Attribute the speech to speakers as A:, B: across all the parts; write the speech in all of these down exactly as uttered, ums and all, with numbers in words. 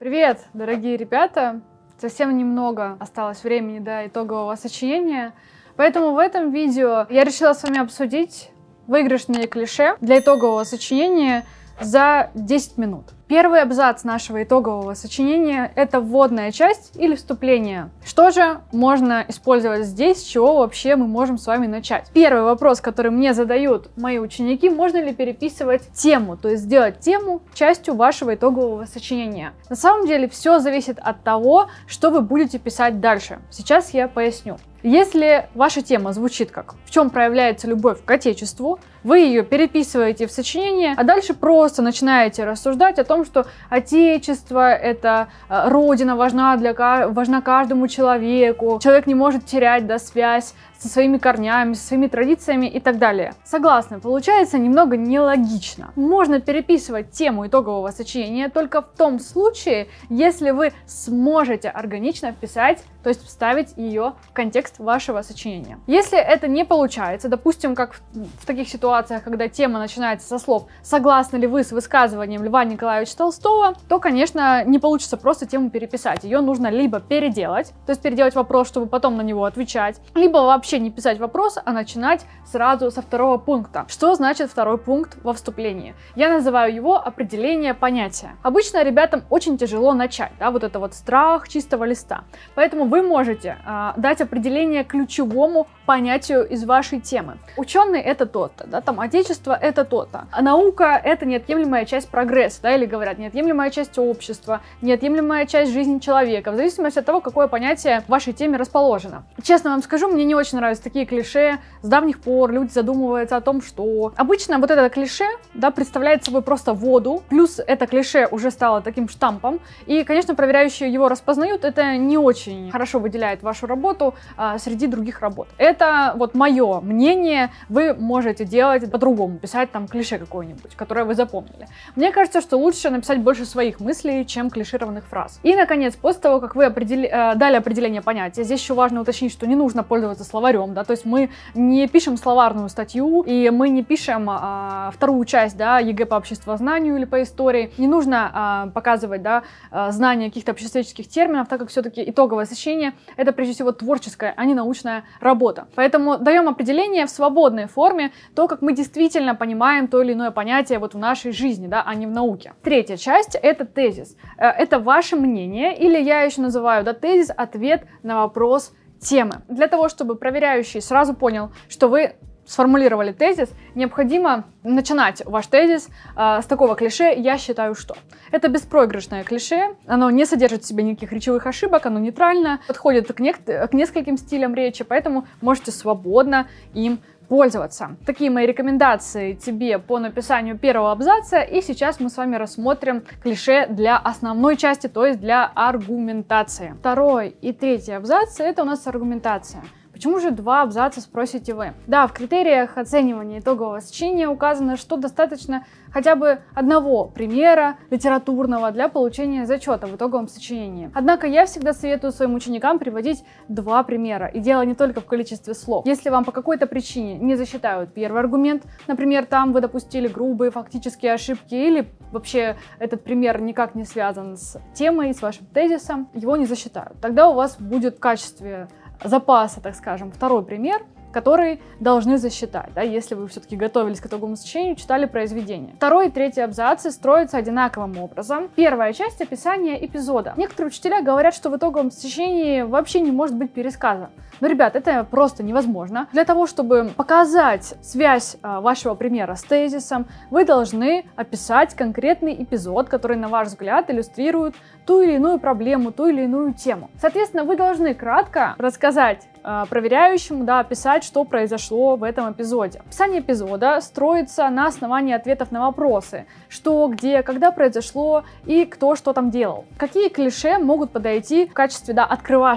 A: Привет, дорогие ребята! Совсем немного осталось времени до итогового сочинения, поэтому в этом видео я решила с вами обсудить выигрышные клише для итогового сочинения за десять минут. Первый абзац нашего итогового сочинения – это вводная часть или вступление. Что же можно использовать здесь, с чего вообще мы можем с вами начать? Первый вопрос, который мне задают мои ученики: можно ли переписывать тему, то есть сделать тему частью вашего итогового сочинения? На самом деле все зависит от того, что вы будете писать дальше. Сейчас я поясню. Если ваша тема звучит как «В чем проявляется любовь к Отечеству», вы ее переписываете в сочинение, а дальше просто начинаете рассуждать о том, что Отечество — это Родина, важна, для, важна каждому человеку, человек не может терять, да, связь со своими корнями, со своими традициями и так далее. Согласна, получается немного нелогично. Можно переписывать тему итогового сочинения только в том случае, если вы сможете органично вписать, то есть вставить ее в контекст вашего сочинения. Если это не получается, допустим, как в, в таких ситуациях, когда тема начинается со слов «Согласны ли вы с высказыванием Льва Николаевича Толстого?», то, конечно, не получится просто тему переписать. Ее нужно либо переделать, то есть переделать вопрос, чтобы потом на него отвечать, либо вообще не писать вопрос, а начинать сразу со второго пункта. Что значит второй пункт во вступлении? Я называю его определение понятия. Обычно ребятам очень тяжело начать, да, вот это вот страх чистого листа. Поэтому вы можете э, дать определение ключевому понятию из вашей темы. Ученый — это тот-то, да, там Отечество — это то-то. А наука — это неотъемлемая часть прогресса, да, или говорят, неотъемлемая часть общества, неотъемлемая часть жизни человека, в зависимости от того, какое понятие в вашей теме расположено. Честно вам скажу, мне не очень нравятся такие клише. С давних пор люди задумываются о том, что обычно вот это клише, да, представляет собой просто воду, плюс это клише уже стало таким штампом, и, конечно, проверяющие его распознают, это не очень хорошо выделяет вашу работу а, среди других работ. Это вот мое мнение, вы можете делать по-другому, писать там клише какое-нибудь, которое вы запомнили. Мне кажется, что лучше написать больше своих мыслей, чем клишированных фраз. И, наконец, после того, как вы определи... э, дали определение понятия, здесь еще важно уточнить, что не нужно пользоваться словарем, да, то есть мы не пишем словарную статью, и мы не пишем э, вторую часть, да, ЕГЭ по обществознанию или по истории. Не нужно э, показывать, да, знания каких-то обществоведческих терминов, так как все-таки итоговое сочинение — это прежде всего творческая, а не научная работа. Поэтому даем определение в свободной форме, то, как мы действительно понимаем то или иное понятие вот в нашей жизни, да, а не в науке. Третья часть — это тезис. Это ваше мнение, или я еще называю, да, тезис — ответ на вопрос темы. Для того, чтобы проверяющий сразу понял, что вы сформулировали тезис, необходимо начинать ваш тезис э, с такого клише «я считаю, что». Это беспроигрышное клише, оно не содержит в себе никаких речевых ошибок, оно нейтрально, подходит к, не к нескольким стилям речи, поэтому можете свободно им пользоваться. Такие мои рекомендации тебе по написанию первого абзаца, и сейчас мы с вами рассмотрим клише для основной части, то есть для аргументации. Второй и третий абзацы — это у нас аргументация. Почему же два абзаца, спросите вы? Да, в критериях оценивания итогового сочинения указано, что достаточно хотя бы одного примера литературного для получения зачета в итоговом сочинении. Однако я всегда советую своим ученикам приводить два примера. И дело не только в количестве слов. Если вам по какой-то причине не засчитают первый аргумент, например, там вы допустили грубые фактические ошибки, или вообще этот пример никак не связан с темой, с вашим тезисом, его не засчитают. Тогда у вас будет в качестве запаса, так скажем, второй пример, который должны засчитать, да, если вы все-таки готовились к итоговому сочинению, читали произведение. Второй и третий абзацы строятся одинаковым образом. Первая часть — описание эпизода. Некоторые учителя говорят, что в итоговом сочинении вообще не может быть пересказа. Но, ребят, это просто невозможно. Для того, чтобы показать связь а, вашего примера с тезисом, вы должны описать конкретный эпизод, который, на ваш взгляд, иллюстрирует ту или иную проблему, ту или иную тему. Соответственно, вы должны кратко рассказать э, проверяющему, да, описать, что произошло в этом эпизоде. Описание эпизода строится на основании ответов на вопросы: что, где, когда произошло и кто что там делал. Какие клише могут подойти в качестве, да, открывашек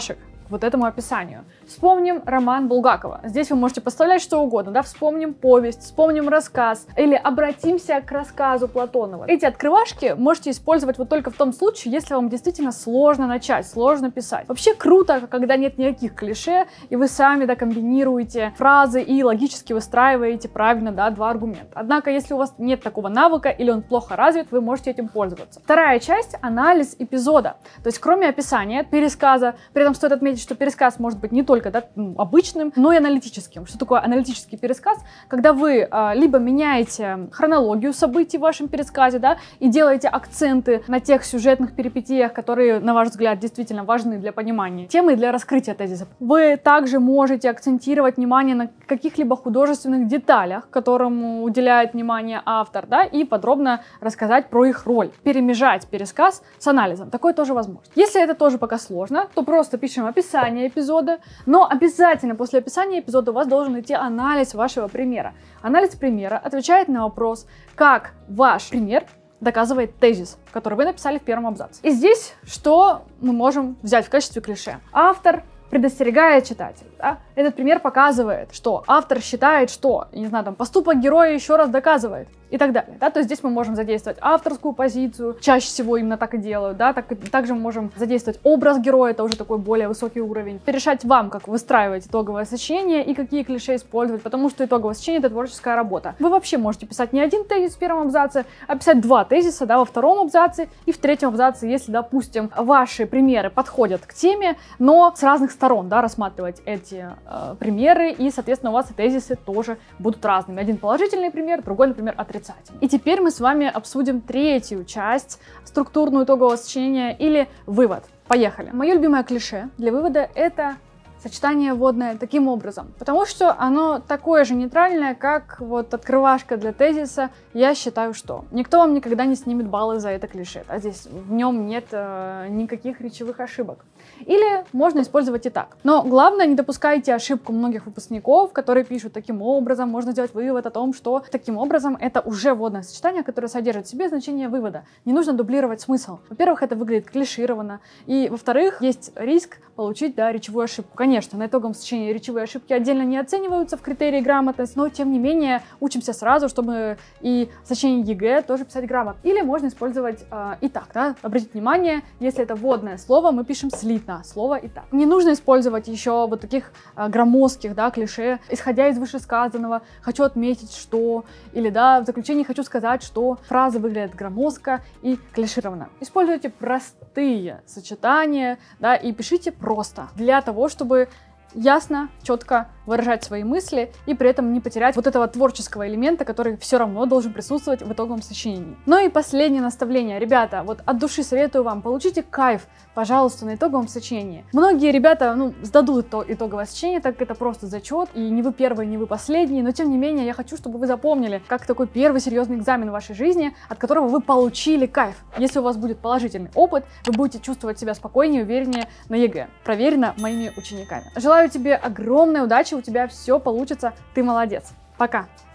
A: к вот этому описанию. Вспомним роман Булгакова. Здесь вы можете поставлять что угодно, да, вспомним повесть, вспомним рассказ, или обратимся к рассказу Платонова. Эти открывашки можете использовать вот только в том случае, если вам действительно сложно начать, сложно писать. Вообще круто, когда нет никаких клише, и вы сами, да, комбинируете фразы и логически выстраиваете правильно, да, два аргумента. Однако, если у вас нет такого навыка или он плохо развит, вы можете этим пользоваться. Вторая часть — анализ эпизода. То есть, кроме описания, пересказа, при этом стоит отметить, что пересказ может быть не только, да, обычным, но и аналитическим. Что такое аналитический пересказ? Когда вы а, либо меняете хронологию событий в вашем пересказе, да, и делаете акценты на тех сюжетных перипетиях, которые, на ваш взгляд, действительно важны для понимания темы и для раскрытия тезиса. Вы также можете акцентировать внимание на каких-либо художественных деталях, которым уделяет внимание автор, да, и подробно рассказать про их роль. Перемежать пересказ с анализом. Такое тоже возможно. Если это тоже пока сложно, то просто пишем описание эпизода, но обязательно после описания эпизода у вас должен идти анализ вашего примера. Анализ примера отвечает на вопрос, как ваш пример доказывает тезис, который вы написали в первом абзаце. И здесь что мы можем взять в качестве клише? Автор предостерегает читателя. Да? Этот пример показывает, что автор считает, что, не знаю, там, поступок героя еще раз доказывает и так далее. Да? То есть здесь мы можем задействовать авторскую позицию, чаще всего именно так и делают. Да? Так, также мы можем задействовать образ героя, это уже такой более высокий уровень. Решать вам, как выстраивать итоговое сочинение и какие клише использовать, потому что итоговое сочинение — это творческая работа. Вы вообще можете писать не один тезис в первом абзаце, а писать два тезиса, да, во втором абзаце и в третьем абзаце, если, допустим, ваши примеры подходят к теме, но с разных сторон, да, рассматривать эти э, примеры, и, соответственно, у вас и тезисы тоже будут разными. Один положительный пример, другой, например, отрицательный. И теперь мы с вами обсудим третью часть, структурную итогового сочинения или вывод. Поехали. Мое любимое клише для вывода — это сочетание вводное таким образом, потому что оно такое же нейтральное, как вот открывашка для тезиса «я считаю, что». Никто вам никогда не снимет баллы за это клише, да? Здесь в нем нет э, никаких речевых ошибок. Или можно использовать и так. Но главное, не допускайте ошибку многих выпускников, которые пишут таким образом. Можно сделать вывод о том, что таким образом это уже вводное сочетание, которое содержит в себе значение вывода. Не нужно дублировать смысл. Во-первых, это выглядит клишированно. И, во-вторых, есть риск получить, да, речевую ошибку. Конечно, на итоговом сочинении речевые ошибки отдельно не оцениваются в критерии грамотности, но, тем не менее, учимся сразу, чтобы и сочинение ЕГЭ тоже писать грамотно. Или можно использовать э, и так, да. Обратите внимание, если это вводное слово, мы пишем слитно слово и так. Не нужно использовать еще вот таких э, громоздких, да, клише. Исходя из вышесказанного, хочу отметить, что, или, да, в заключении хочу сказать, что. Фраза выглядит громоздко и клишированно. Используйте простые сочетания, да, и пишите просто для того, чтобы ясно, четко выражать свои мысли и при этом не потерять вот этого творческого элемента, который все равно должен присутствовать в итоговом сочинении. Ну и последнее наставление. Ребята, вот от души советую вам, получите кайф, пожалуйста, на итоговом сочинении. Многие ребята, ну, сдадут ито итоговое сочинение, так как это просто зачет, и не вы первые, не вы последние, но тем не менее я хочу, чтобы вы запомнили, как такой первый серьезный экзамен в вашей жизни, от которого вы получили кайф. Если у вас будет положительный опыт, вы будете чувствовать себя спокойнее, увереннее на ЕГЭ. Проверено моими учениками. Желаю тебе огромной удачи, у тебя все получится, ты молодец. Пока!